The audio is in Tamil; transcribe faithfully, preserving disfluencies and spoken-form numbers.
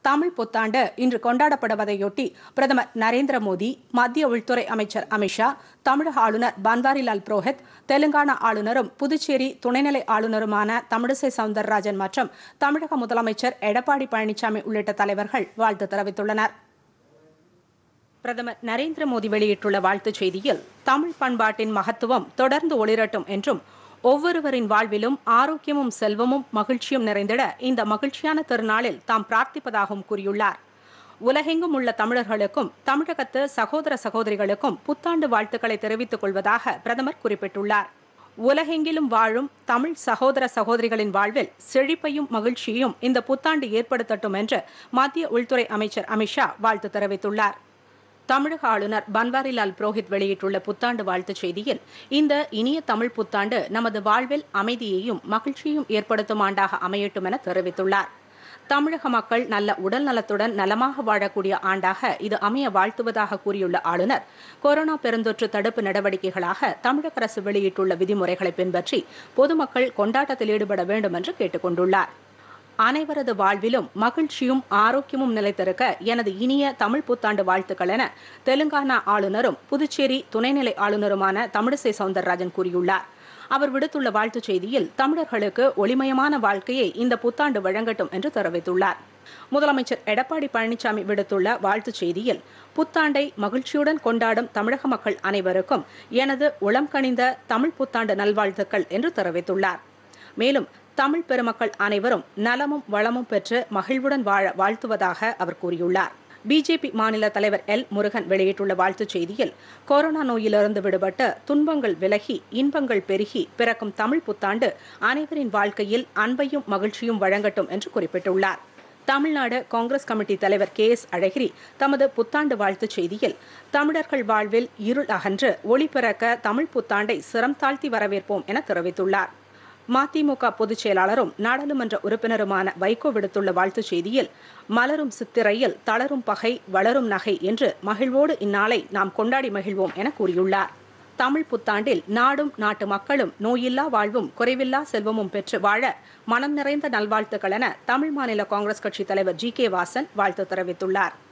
தமிழ் புத்தாண்டு இன்று கொண்டாடப்படுவதையொட்டி பிரதமர் நரேந்திர மோடி, மத்திய உள்துறை அமைச்சர் அமித்ஷா, தமிழக ஆளுநர் பன்வாரிலால் புரோஹித், தெலுங்கானா ஆளுநரும் புதுச்சேரி துணைநிலை ஆளுநருமான தமிழிசை சவுந்தரராஜன் மற்றும் தமிழக முதலமைச்சர் எடப்பாடி பழனிசாமி உள்ளிட்ட தலைவர்கள் வாழ்த்து தெரிவித்துள்ளனர். பிரதமர் நரேந்திர மோடி வெளியிட்டுள்ள வாழ்த்துச் செய்தியில், தமிழ் பண்பாட்டின் மகத்துவம் தொடர்ந்து ஒளிரட்டும் என்றும், ஒவ்வொருவரின் வாழ்விலும் ஆரோக்கியமும் செல்வமும் மகிழ்ச்சியும் நிறைந்திட இந்த மகிழ்ச்சியான திருநாளில் தாம் பிரார்த்திப்பதாகவும் கூறியுள்ளார். உலகெங்கும் உள்ள தமிழர்களுக்கும் தமிழகத்து சகோதர சகோதரிகளுக்கும் புத்தாண்டு வாழ்த்துக்களை தெரிவித்துக் கொள்வதாக பிரதமர் குறிப்பிட்டுள்ளார். உலகெங்கிலும் வாழும் தமிழ் சகோதர சகோதரிகளின் வாழ்வில் செழிப்பையும் மகிழ்ச்சியையும் இந்த புத்தாண்டு ஏற்படுத்தட்டும் என்று மத்திய உள்துறை அமைச்சர் அமித்ஷா வாழ்த்து தெரிவித்துள்ளார். தமிழக ஆளுநர் பன்வாரிலால் புரோஹித் வெளியிட்டுள்ள புத்தாண்டு வாழ்த்துச் செய்தியில், இந்த இனிய தமிழ் புத்தாண்டு நமது வாழ்வில் அமைதியையும் மகிழ்ச்சியையும் ஏற்படுத்தும் ஆண்டாக அமையட்டும் என தெரிவித்துள்ளார். தமிழக மக்கள் நல்ல உடல் நலத்துடன் நலமாக வாழக்கூடிய ஆண்டாக இது அமைய வாழ்த்துவதாக கூறியுள்ள ஆளுநர், கொரோனா பெருந்தொற்று தடுப்பு நடவடிக்கைகளாக தமிழக அரசு வெளியிட்டுள்ள விதிமுறைகளை பின்பற்றி பொதுமக்கள் கொண்டாட்டத்தில் ஈடுபட வேண்டும் என்று கேட்டுக் கொண்டுள்ளார். அனைவரது வாழ்விலும் மகிழ்ச்சியும் ஆரோக்கியமும் நிலைத்திருக்க எனது இனிய தமிழ் புத்தாண்டு வாழ்த்துக்கள் என தெலுங்கானா ஆளுநரும் புதுச்சேரி துணைநிலை ஆளுநருமான தமிழிசை சவுந்தரராஜன் கூறியுள்ளார். அவர் விடுத்துள்ள வாழ்த்துச் செய்தியில், தமிழர்களுக்கு ஒளிமயமான வாழ்க்கையை இந்த புத்தாண்டு வழங்கட்டும் என்று தெரிவித்துள்ளார். முதலமைச்சர் எடப்பாடி பழனிசாமி விடுத்துள்ள வாழ்த்துச் செய்தியில், புத்தாண்டை மகிழ்ச்சியுடன் கொண்டாடும் தமிழக மக்கள் அனைவருக்கும் எனது உளம் கனிந்த தமிழ் புத்தாண்டு நல்வாழ்த்துக்கள் என்று தெரிவித்துள்ளார். மேலும் தமிழ் பெருமக்கள் அனைவரும் நலமும் வளமும் பெற்று மகிழ்வுடன் வாழ வாழ்த்துவதாக அவர் கூறியுள்ளார். பிஜேபி மாநில தலைவர் எல் முருகன் வெளியிட்டுள்ள வாழ்த்துச் செய்தியில், கொரோனா நோயிலிருந்து விடுபட்டு துன்பங்கள் விலகி இன்பங்கள் பெருகி பிறக்கும் தமிழ் புத்தாண்டு அனைவரின் வாழ்க்கையில் அன்பையும் மகிழ்ச்சியும் வழங்கட்டும் என்று குறிப்பிட்டுள்ளார். தமிழ்நாடு காங்கிரஸ் கமிட்டி தலைவர் கே எஸ் அழகிரி தமது புத்தாண்டு வாழ்த்துச் செய்தியில், தமிழர்கள் வாழ்வில் இருள் அகன்று ஒளி பிறக்க தமிழ் புத்தாண்டை சிரம் தாழ்த்தி வரவேற்போம் என தெரிவித்துள்ளார். மதிமுக பொதுச் செயலாளரும் நாடாளுமன்ற உறுப்பினருமான வைகோ விடுத்துள்ள வாழ்த்துச் செய்தியில், மலரும் சித்திரையில் தளரும் பகை வளரும் நகை என்று மகிழ்வோடு இந்நாளை நாம் கொண்டாடி மகிழ்வோம் என கூறியுள்ளார். தமிழ் புத்தாண்டில் நாடும் நாட்டு மக்களும் நோயில்லா வாழ்வும் குறைவில்லா செல்வமும் பெற்று வாழ மனம் நிறைந்த நல்வாழ்த்துக்கள் என தமிழ் மாநில காங்கிரஸ் கட்சித் தலைவர் ஜி கே வாசன் வாழ்த்து தெரிவித்துள்ளார்.